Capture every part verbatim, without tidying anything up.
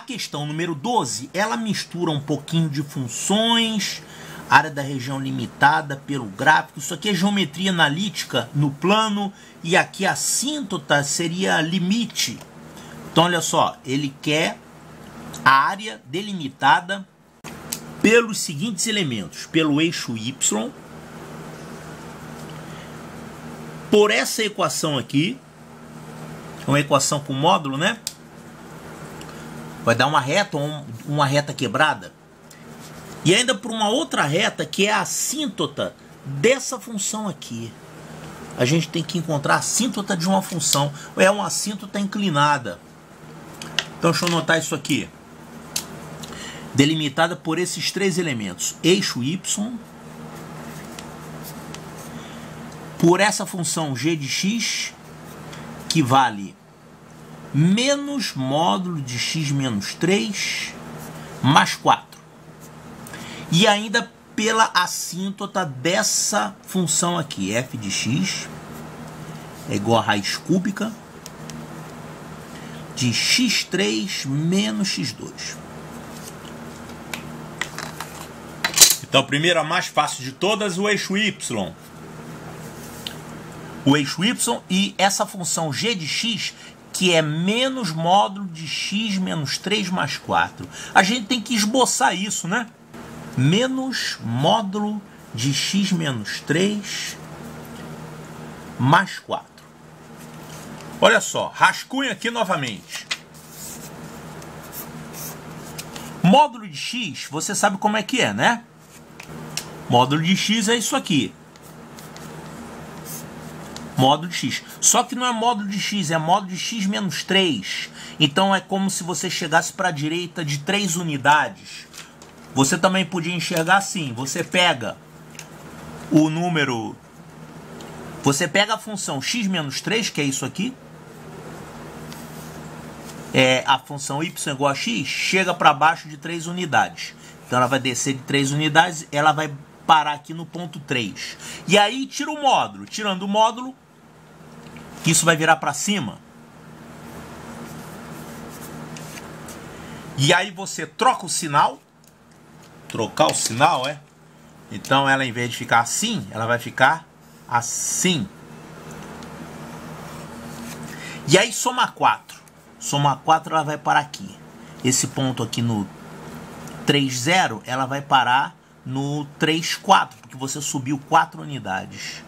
questão número doze, ela mistura um pouquinho de funções, área da região limitada pelo gráfico. Isso aqui é geometria analítica no plano, e aqui a assíntota seria limite. Então, olha só, ele quer a área delimitada pelos seguintes elementos: pelo eixo Y, por essa equação aqui, uma equação com módulo, né? Vai dar uma reta ou uma reta quebrada. E ainda por uma outra reta que é a assíntota dessa função aqui. A gente tem que encontrar a assíntota de uma função. É uma assíntota inclinada. Então deixa eu anotar isso aqui. Delimitada por esses três elementos: eixo Y, por essa função g de x, que vale menos módulo de x menos três mais quatro. E ainda pela assíntota dessa função aqui, f de x é igual a raiz cúbica de x três menos x dois. Então, primeiro, a mais fácil de todas, o eixo y. O eixo y e essa função g de x, que é menos módulo de x menos três mais quatro. A gente tem que esboçar isso, né? Menos módulo de x menos três mais quatro. Olha só, rascunho aqui novamente. Módulo de x, você sabe como é que é, né? Módulo de x é isso aqui. Módulo de x. Só que não é módulo de x, é módulo de x menos três. Então é como se você chegasse para a direita de três unidades. Você também podia enxergar assim. Você pega o número... Você pega a função x menos três, que é isso aqui. É, a função y igual a x, chega para baixo de três unidades. Então ela vai descer de três unidades, ela vai parar aqui no ponto três. E aí tira o módulo. Tirando o módulo, isso vai virar para cima. E aí você troca o sinal. Trocar o sinal, é? Então ela, em vez de ficar assim, ela vai ficar assim. E aí soma quatro. Soma quatro, ela vai parar aqui. Esse ponto aqui no três zero, ela vai parar no três quatro, porque você subiu quatro unidades.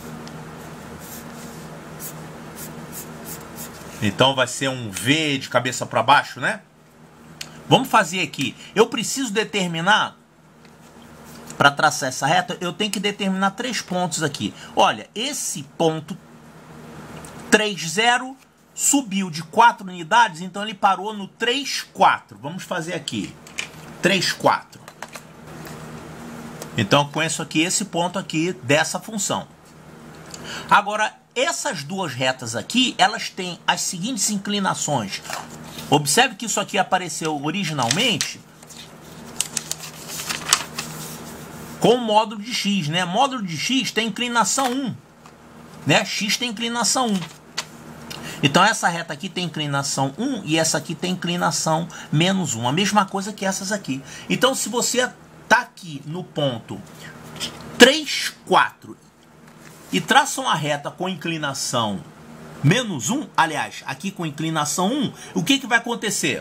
Então vai ser um V de cabeça para baixo, né? Vamos fazer aqui. Eu preciso determinar, para traçar essa reta, eu tenho que determinar três pontos aqui. Olha, esse ponto três zero subiu de quatro unidades, então ele parou no três quatro. Vamos fazer aqui. três quatro. Então eu conheço aqui esse ponto aqui dessa função. Agora, essas duas retas aqui, elas têm as seguintes inclinações. Observe que isso aqui apareceu originalmente com módulo de x, né? Módulo de x tem inclinação um, né? X tem inclinação um. Então essa reta aqui tem inclinação um e essa aqui tem inclinação menos um. A mesma coisa que essas aqui. Então se você está aqui no ponto três quatro e traça uma reta com inclinação menos um, aliás, aqui com inclinação um, o que, que vai acontecer?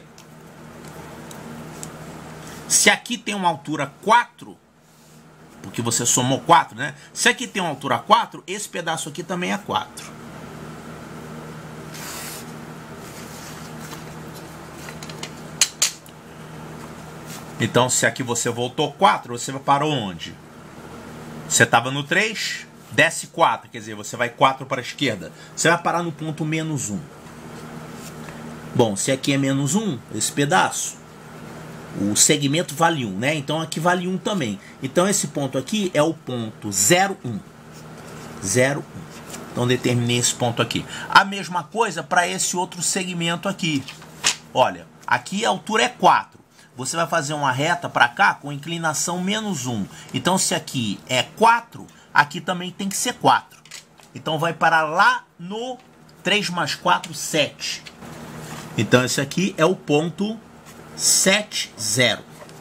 Se aqui tem uma altura quatro, porque você somou quatro, né? Se aqui tem uma altura quatro, esse pedaço aqui também é quatro. Então, se aqui você voltou quatro, você vai para onde? Você estava no três, desce quatro, quer dizer, você vai quatro para a esquerda. Você vai parar no ponto menos um. Bom, se aqui é menos um, esse pedaço, o segmento vale um, né? Então aqui vale um também. Então esse ponto aqui é o ponto zero um. zero um. Então determinei esse ponto aqui. A mesma coisa para esse outro segmento aqui. Olha, aqui a altura é quatro. Você vai fazer uma reta para cá com inclinação menos um. Então se aqui é quatro, aqui também tem que ser quatro. Então vai parar lá no três mais quatro, sete. Então esse aqui é o ponto sete zero.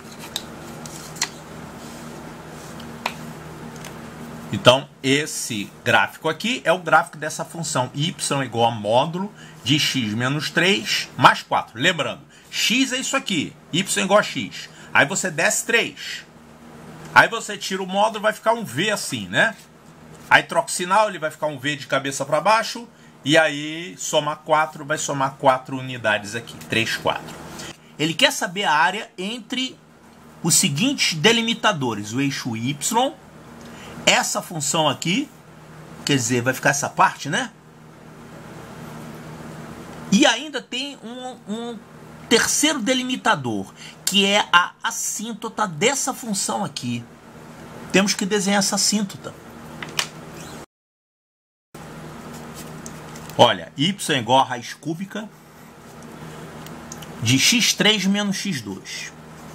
Então, esse gráfico aqui é o gráfico dessa função y igual a módulo de x menos três mais quatro. Lembrando, x é isso aqui, y igual a x. Aí você desce três. Aí você tira o módulo, vai ficar um V assim, né? Aí troca o sinal, ele vai ficar um V de cabeça para baixo. E aí, somar quatro, vai somar quatro unidades aqui. três, quatro. Ele quer saber a área entre os seguintes delimitadores. O eixo y, essa função aqui, quer dizer, vai ficar essa parte, né? E ainda tem um, um terceiro delimitador, que é a assíntota dessa função aqui. Temos que desenhar essa assíntota. Olha, y é igual a raiz cúbica de x três menos x dois.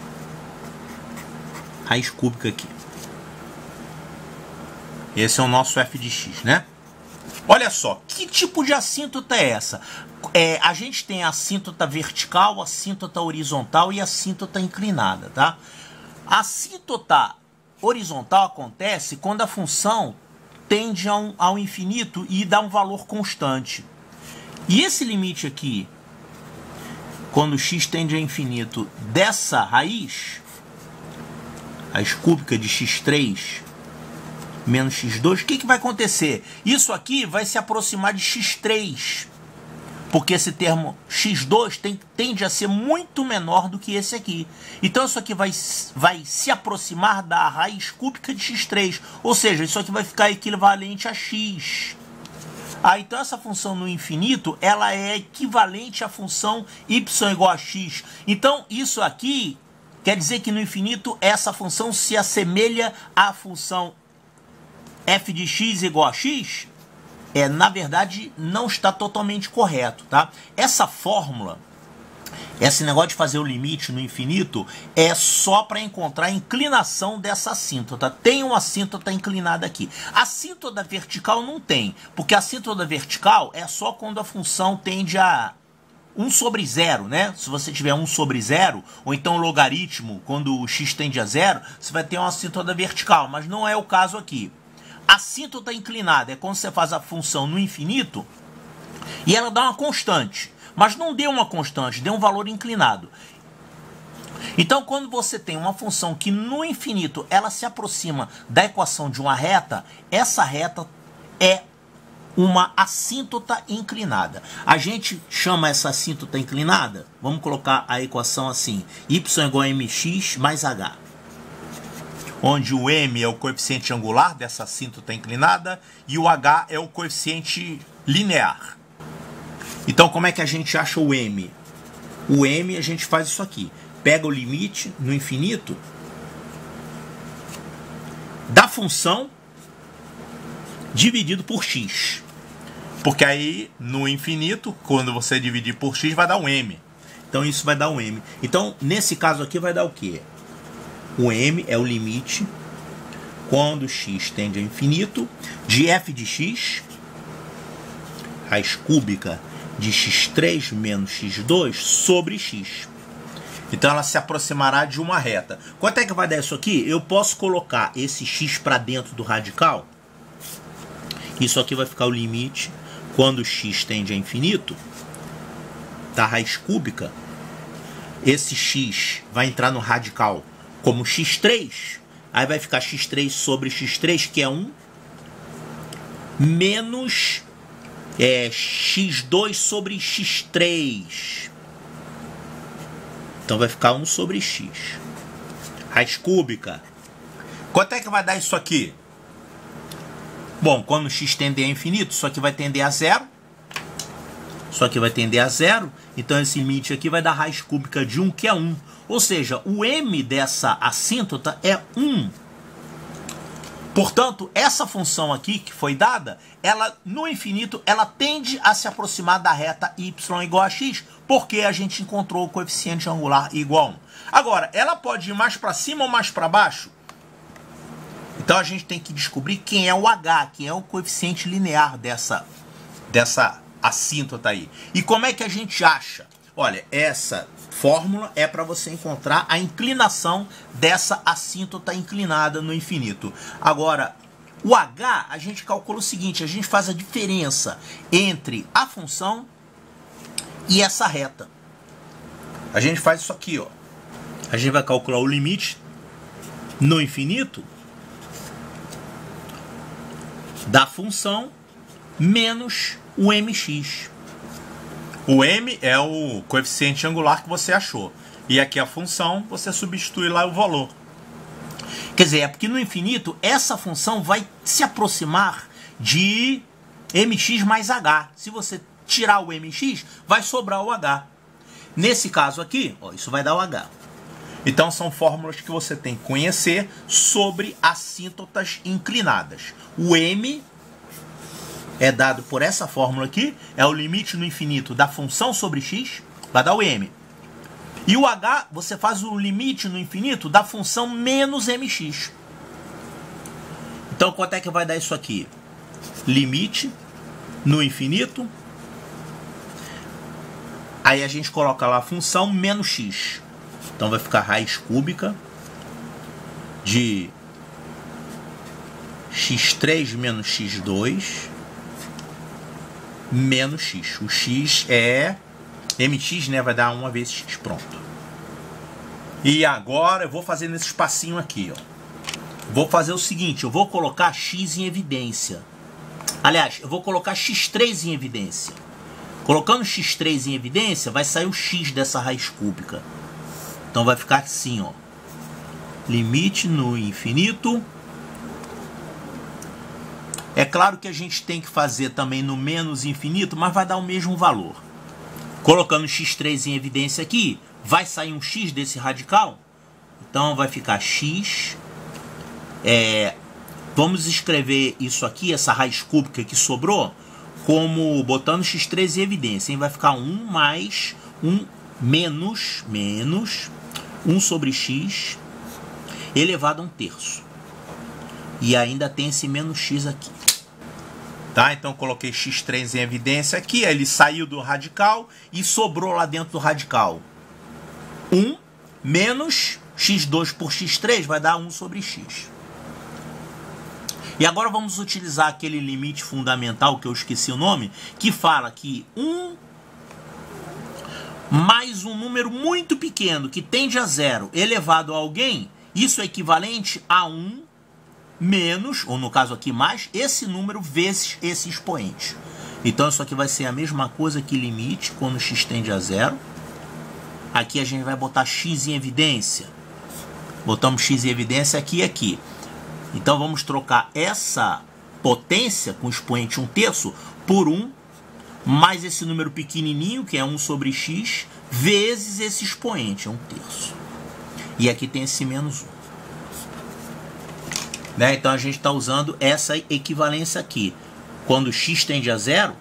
Raiz cúbica aqui. Esse é o nosso f de x, né? Olha só, que tipo de assíntota é essa? É, a gente tem a assíntota vertical, a assíntota horizontal e a assíntota inclinada, tá? A assíntota horizontal acontece quando a função tende ao, ao infinito e dá um valor constante. E esse limite aqui, quando x tende a infinito dessa raiz, raiz cúbica de x três menos x dois, o que, que vai acontecer? Isso aqui vai se aproximar de x três, porque esse termo x dois tem, tende a ser muito menor do que esse aqui. Então isso aqui vai, vai se aproximar da raiz cúbica de x três, ou seja, isso aqui vai ficar equivalente a x. Ah, então essa função no infinito, ela é equivalente à função y igual a x. Então isso aqui quer dizer que no infinito essa função se assemelha à função f de x igual a x. É, na verdade, não está totalmente correto, tá? Essa fórmula, esse negócio de fazer o limite no infinito, é só para encontrar a inclinação dessa assíntota. Tem uma assíntota inclinada aqui. A assíntota vertical não tem, porque a assíntota vertical é só quando a função tende a um sobre zero, né? Se você tiver um sobre zero, ou então logaritmo, quando o x tende a zero, você vai ter uma assíntota vertical, mas não é o caso aqui. A assíntota inclinada é quando você faz a função no infinito e ela dá uma constante, mas não deu uma constante, deu um valor inclinado. Então, quando você tem uma função que no infinito ela se aproxima da equação de uma reta, essa reta é uma assíntota inclinada. A gente chama essa assíntota inclinada, vamos colocar a equação assim, y igual a mx mais h. Onde o m é o coeficiente angular dessa assíntota inclinada e o h é o coeficiente linear. Então, como é que a gente acha o m? O m a gente faz isso aqui. Pega o limite no infinito da função dividido por x. Porque aí, no infinito, quando você dividir por x, vai dar um m. Então, isso vai dar um m. Então, nesse caso aqui, vai dar o quê? O m é o limite, quando x tende a infinito, de f de x, raiz cúbica de x três menos x dois, sobre x. Então ela se aproximará de uma reta. Quanto é que vai dar isso aqui? Eu posso colocar esse x para dentro do radical. Isso aqui vai ficar o limite, quando x tende a infinito, da raiz cúbica. Esse x vai entrar no radical como x três, aí vai ficar x três sobre x três, que é um, menos é, x dois sobre x três. Então vai ficar um sobre x. Raiz cúbica. Quanto é que vai dar isso aqui? Bom, quando x tender a infinito, isso aqui vai tender a zero. Isso aqui vai tender a zero. Então esse limite aqui vai dar raiz cúbica de um, que é um. Ou seja, o m dessa assíntota é um. Portanto, essa função aqui que foi dada, ela no infinito, ela tende a se aproximar da reta y igual a x, porque a gente encontrou o coeficiente angular igual a um. Agora, ela pode ir mais para cima ou mais para baixo? Então a gente tem que descobrir quem é o h, quem é o coeficiente linear dessa, dessa assíntota aí. E como é que a gente acha? olha, essa fórmula é para você encontrar a inclinação dessa assíntota inclinada no infinito. Agora, o H, a gente calcula o seguinte, a gente faz a diferença entre a função e essa reta. A gente faz isso aqui, ó. A gente vai calcular o limite no infinito da função menos o mx. O m é o coeficiente angular que você achou. E aqui a função, você substitui lá o valor. Quer dizer, é porque no infinito, essa função vai se aproximar de mx mais h. Se você tirar o mx, vai sobrar o h. Nesse caso aqui, ó, isso vai dar o h. Então, são fórmulas que você tem que conhecer sobre assíntotas inclinadas. O m é dado por essa fórmula aqui, é o limite no infinito da função sobre x, vai dar o m. E o h, você faz o limite no infinito da função menos mx. Então, quanto é que vai dar isso aqui? Limite no infinito. Aí a gente coloca lá a função menos x. Então, vai ficar raiz cúbica de x três menos x dois menos x. O x é mx, né? Vai dar uma vezes x, pronto. E agora eu vou fazer nesse espacinho aqui, ó. Vou fazer o seguinte, eu vou colocar x em evidência. Aliás, eu vou colocar x três em evidência. Colocando x três em evidência, vai sair o x dessa raiz cúbica. Então vai ficar assim, ó. Limite no infinito. É claro que a gente tem que fazer também no menos infinito, mas vai dar o mesmo valor. Colocando x três em evidência aqui, vai sair um x desse radical. Então vai ficar x. É, vamos escrever isso aqui, essa raiz cúbica que sobrou, como botando x três em evidência. Hein? Vai ficar um mais um menos, menos um sobre x elevado a um terço. E ainda tem esse menos x aqui. Tá? Então coloquei x três em evidência aqui, ele saiu do radical e sobrou lá dentro do radical um menos x dois por x três vai dar um sobre x. E agora vamos utilizar aquele limite fundamental que eu esqueci o nome, que fala que um mais um número muito pequeno que tende a zero elevado a alguém, isso é equivalente a um menos, ou no caso aqui mais, esse número vezes esse expoente. Então isso aqui vai ser a mesma coisa que limite quando x tende a zero. Aqui a gente vai botar x em evidência. Botamos x em evidência aqui e aqui. Então vamos trocar essa potência com expoente um terço por um, mais esse número pequenininho, que é um sobre x, vezes esse expoente, é um terço. E aqui tem esse menos um. Né? Então a gente está usando essa equivalência aqui. Quando x tende a zero,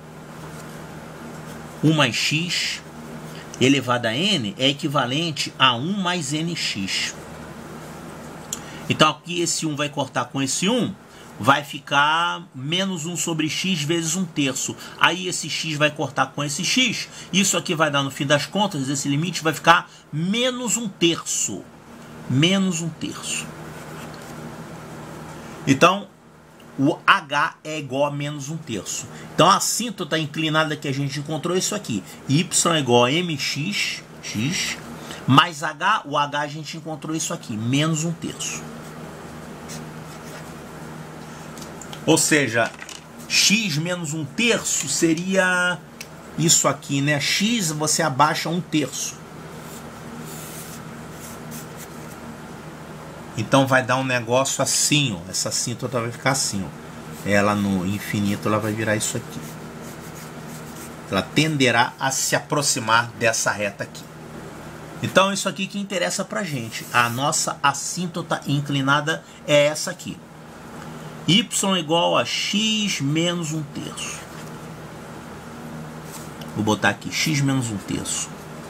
um mais x elevado a n é equivalente a um mais nx. Então aqui esse um vai cortar com esse um, vai ficar menos um sobre x vezes um terço. Aí esse x vai cortar com esse x, isso aqui vai dar no fim das contas, esse limite vai ficar menos um terço. Menos um terço. Então, o h é igual a menos um terço. Então, a assíntota inclinada que a gente encontrou é isso aqui. Y é igual a mx, x, mais h, o h a gente encontrou isso aqui, menos um terço. Ou seja, x menos um terço seria isso aqui, né? X você abaixa um terço. Então vai dar um negócio assim, ó. Essa assíntota vai ficar assim, ó. Ela no infinito ela vai virar isso aqui. Ela tenderá a se aproximar dessa reta aqui. Então isso aqui que interessa pra gente. A nossa assíntota inclinada é essa aqui. Y igual a x menos um terço. Vou botar aqui x menos um terço.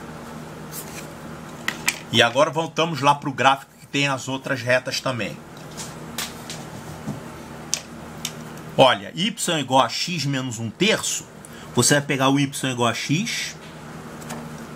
E agora voltamos lá para o gráfico que tem as outras retas também. Olha, y igual a x menos um terço. Você vai pegar o y igual a x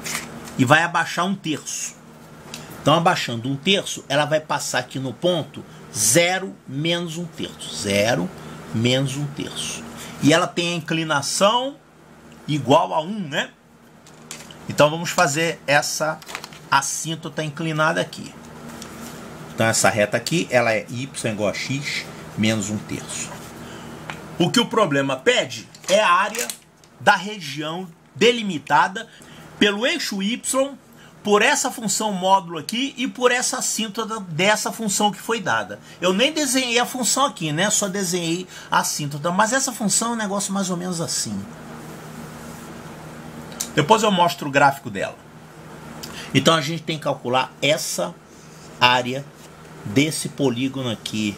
e vai abaixar um terço. Então, abaixando um terço, ela vai passar aqui no ponto zero menos um terço. zero menos um terço. E ela tem a inclinação igual a um, né? Então, vamos fazer essa assíntota inclinada aqui. Então, essa reta aqui, ela é y igual a x menos um terço. O que o problema pede é a área da região delimitada pelo eixo y, por essa função módulo aqui e por essa assíntota dessa função que foi dada. Eu nem desenhei a função aqui, né? Só desenhei a assíntota, mas essa função é um negócio mais ou menos assim. Depois eu mostro o gráfico dela. Então a gente tem que calcular essa área desse polígono aqui.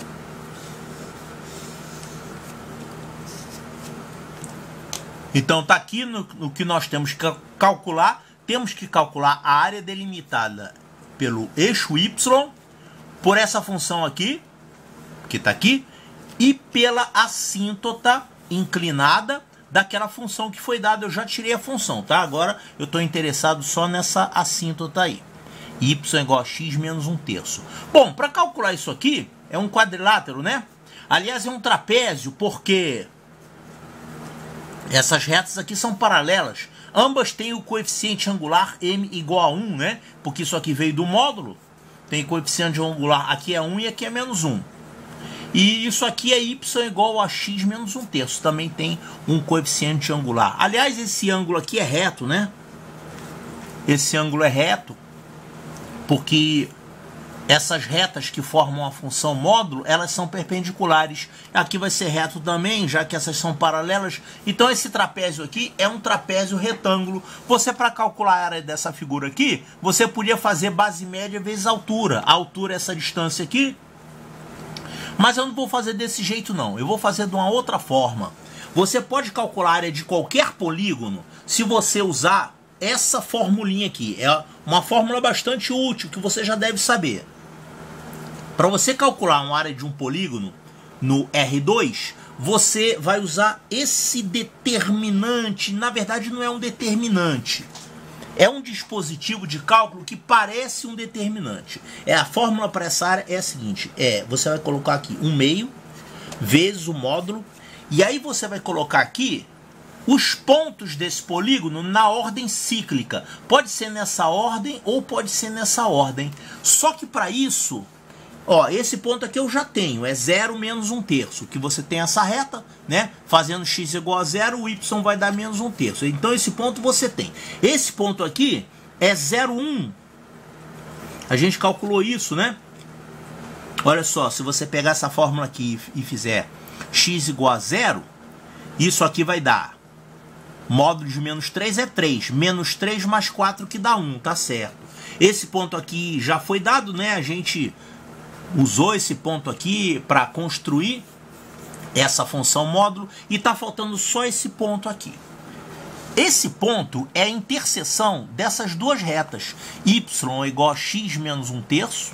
Então tá aqui no, no que nós temos que calcular. Temos que calcular a área delimitada pelo eixo y, por essa função aqui, que está aqui, e pela assíntota inclinada daquela função que foi dada. Eu já tirei a função, tá? Agora eu estou interessado só nessa assíntota aí. Y igual a x menos um terço. Bom, para calcular isso aqui, é um quadrilátero, né? Aliás, é um trapézio, porque essas retas aqui são paralelas. Ambas têm o coeficiente angular m igual a um, né? Porque isso aqui veio do módulo. Tem coeficiente angular, aqui é um e aqui é menos um. E isso aqui é y igual a x menos um terço. Também tem um coeficiente angular. Aliás, esse ângulo aqui é reto, né? Esse ângulo é reto, porque essas retas que formam a função módulo, elas são perpendiculares. Aqui vai ser reto também, já que essas são paralelas. Então esse trapézio aqui é um trapézio retângulo. Você, para calcular a área dessa figura aqui, você podia fazer base média vezes altura. A altura é essa distância aqui. Mas eu não vou fazer desse jeito não. Eu vou fazer de uma outra forma. Você pode calcular a área de qualquer polígono se você usar essa formulinha aqui. É uma fórmula bastante útil que você já deve saber. Para você calcular uma área de um polígono no R dois, você vai usar esse determinante. Na verdade, não é um determinante. É um dispositivo de cálculo que parece um determinante. É, a fórmula para essa área é a seguinte. É, você vai colocar aqui um meio vezes o módulo. E aí você vai colocar aqui os pontos desse polígono na ordem cíclica. Pode ser nessa ordem ou pode ser nessa ordem. Só que para isso, ó, esse ponto aqui eu já tenho, é zero menos um terço, que você tem essa reta, né? Fazendo x igual a zero, o y vai dar menos um terço. Então esse ponto você tem. Esse ponto aqui é zero vírgula um. A gente calculou isso, né? Olha só, se você pegar essa fórmula aqui e fizer x igual a zero, isso aqui vai dar módulo de menos três é três. Menos três mais quatro que dá um, tá certo. Esse ponto aqui já foi dado, né? A gente usou esse ponto aqui para construir essa função módulo. E tá faltando só esse ponto aqui. Esse ponto é a interseção dessas duas retas. Y igual a x menos um terço.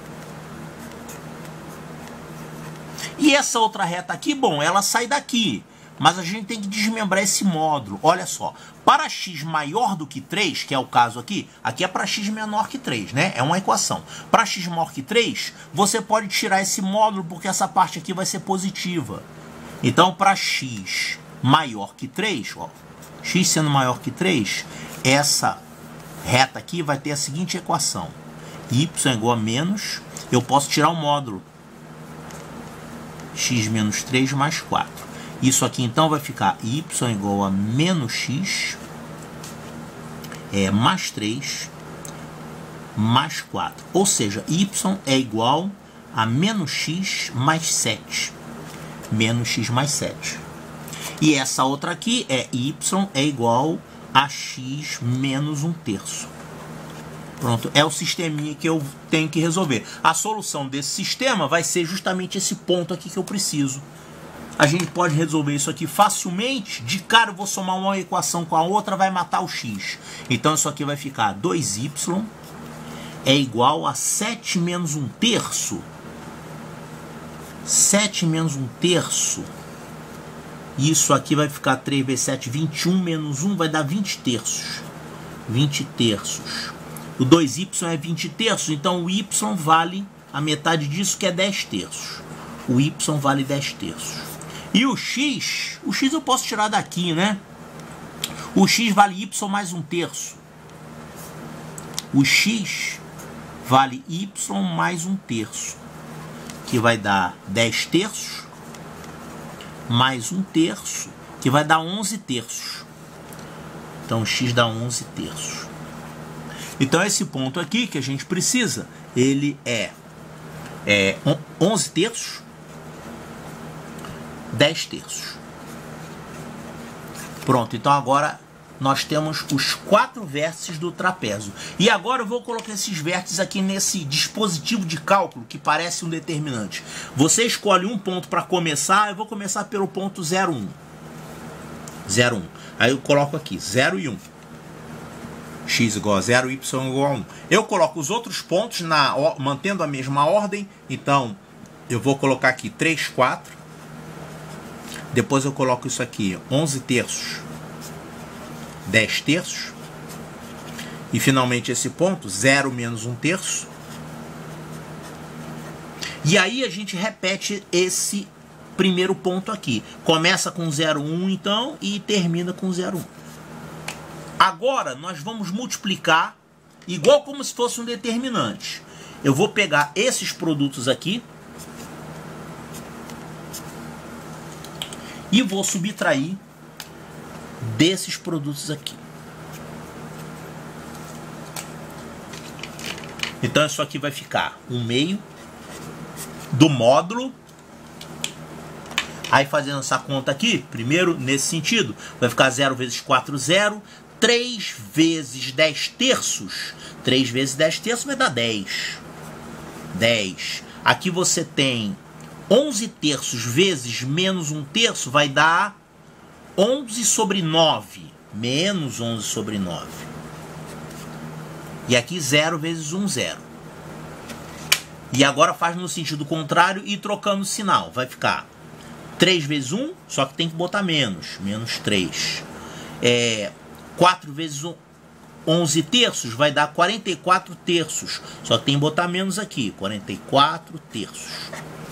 E essa outra reta aqui, bom, ela sai daqui. Mas a gente tem que desmembrar esse módulo. Olha só, para x maior do que três, que é o caso aqui, aqui é para x menor que três, né? É uma equação. Para x maior que três, você pode tirar esse módulo, porque essa parte aqui vai ser positiva. Então, para x maior que três, ó, x sendo maior que três, essa reta aqui vai ter a seguinte equação. Y igual a menos, eu posso tirar o módulo. X menos três mais quatro. Isso aqui então vai ficar y igual a menos x é, mais três mais quatro. Ou seja, y é igual a menos x mais sete. Menos x mais sete. E essa outra aqui é y é igual a x menos um terço. Pronto, é o sisteminha que eu tenho que resolver. A solução desse sistema vai ser justamente esse ponto aqui que eu preciso. A gente pode resolver isso aqui facilmente. De cara eu vou somar uma equação com a outra, vai matar o x. Então isso aqui vai ficar dois y é igual a sete menos um terço. sete menos um terço. Isso aqui vai ficar três vezes sete, vinte e um menos um vai dar vinte terços. vinte terços. O dois y é vinte terços, então o y vale a metade disso, que é dez terços. O y vale dez terços. E o x, o x eu posso tirar daqui, né? O x vale y mais um terço. O x vale y mais um terço, que vai dar dez terços, mais um terço, que vai dar onze terços. Então, x dá onze terços. Então, esse ponto aqui que a gente precisa, ele é, é onze terços, dez terços. Pronto, então agora nós temos os quatro vértices do trapézio. E agora eu vou colocar esses vértices aqui nesse dispositivo de cálculo que parece um determinante. Você escolhe um ponto para começar, eu vou começar pelo ponto zero, um. zero, um. Aí eu coloco aqui zero e um. X igual a zero, y igual a um. Eu coloco os outros pontos na, mantendo a mesma ordem. Então, eu vou colocar aqui três, quatro. Depois eu coloco isso aqui, onze terços, dez terços. E finalmente esse ponto, zero menos um terço. E aí a gente repete esse primeiro ponto aqui. Começa com zero, um então e termina com zero, um. Agora nós vamos multiplicar igual como se fosse um determinante. Eu vou pegar esses produtos aqui e vou subtrair desses produtos aqui. Então isso aqui vai ficar um meio do módulo. Aí fazendo essa conta aqui, primeiro nesse sentido, vai ficar zero vezes quatro, zero. três vezes dez terços. três vezes dez terços vai dar dez. dez. Aqui você tem onze terços vezes menos um terço, vai dar onze sobre nove. Menos onze sobre nove. E aqui zero vezes um, zero. E agora faz no sentido contrário e trocando o sinal. Vai ficar três vezes um, só que tem que botar menos. Menos três. É, quatro vezes onze terços vai dar quarenta e quatro terços. Só que tem que botar menos aqui. quarenta e quatro terços.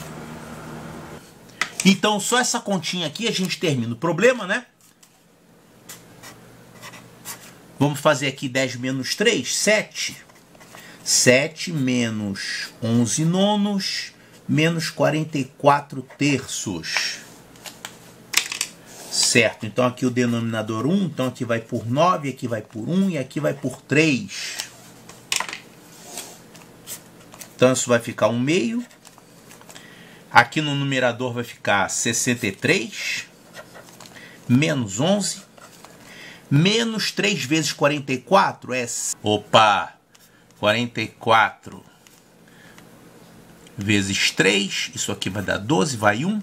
Então, só essa continha aqui a gente termina o problema, né? Vamos fazer aqui dez menos três, sete. sete menos onze nonos, menos quarenta e quatro terços. Certo, então aqui o denominador um, então aqui vai por nove, aqui vai por um e aqui vai por três. Então isso vai ficar um meio. Aqui no numerador vai ficar sessenta e três, menos onze, menos três vezes quarenta e quatro é... Opa! quarenta e quatro vezes três, isso aqui vai dar doze, vai um.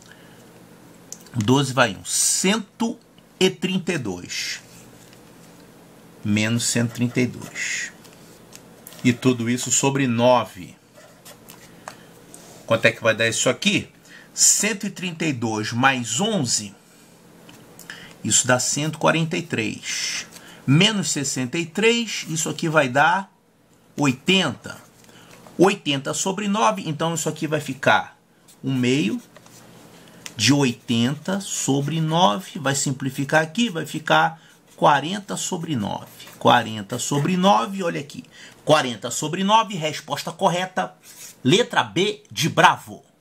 doze vai um, cento e trinta e dois. Menos cento e trinta e dois. E tudo isso sobre nove. Quanto é que vai dar isso aqui? cento e trinta e dois mais onze. Isso dá cento e quarenta e três. Menos sessenta e três, isso aqui vai dar oitenta. oitenta sobre nove, então isso aqui vai ficar um meio de oitenta sobre nove. Vai simplificar aqui, vai ficar quarenta sobre nove. quarenta sobre nove, olha aqui. quarenta sobre nove, resposta correta. Letra B de Bravo.